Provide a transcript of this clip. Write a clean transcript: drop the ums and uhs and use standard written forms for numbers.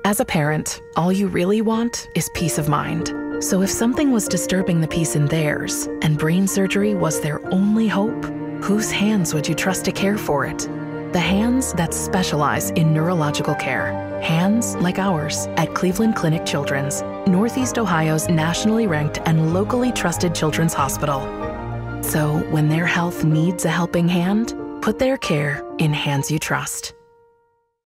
As a parent, all you really want is peace of mind. So if something was disturbing the peace in theirs and brain surgery was their only hope, whose hands would you trust to care for it? The hands that specialize in neurological care. Hands like ours at Cleveland Clinic Children's, Northeast Ohio's nationally ranked and locally trusted children's hospital. So when their health needs a helping hand, put their care in hands you trust.